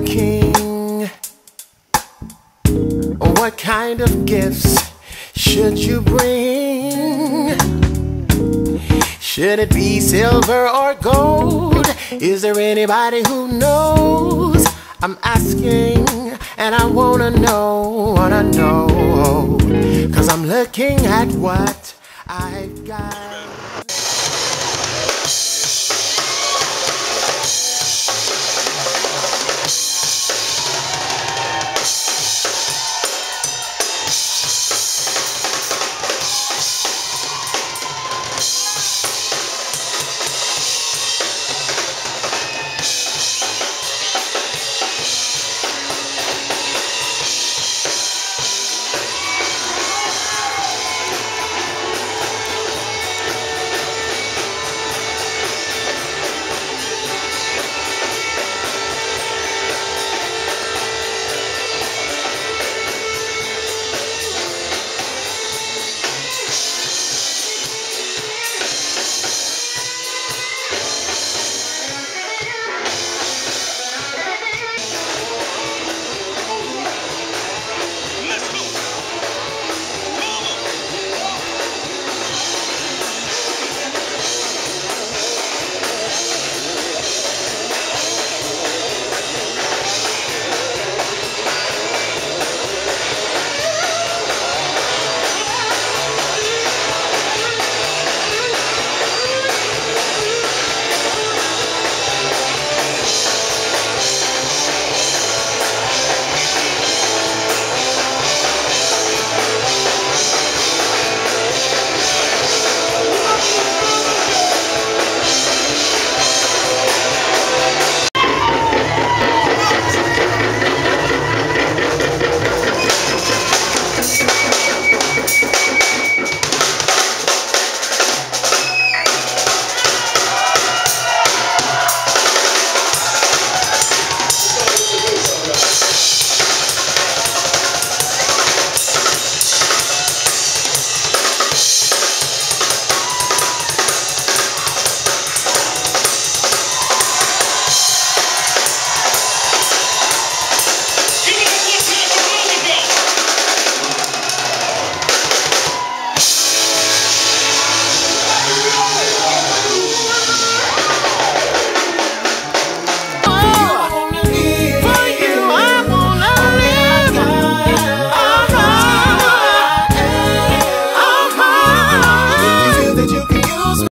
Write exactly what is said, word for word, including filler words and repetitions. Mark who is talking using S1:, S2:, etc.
S1: king. What kind of gifts should you bring? Should it be silver or gold? Is there anybody who knows? I'm asking and I wanna know, wanna know, 'cause I'm looking at what I've got.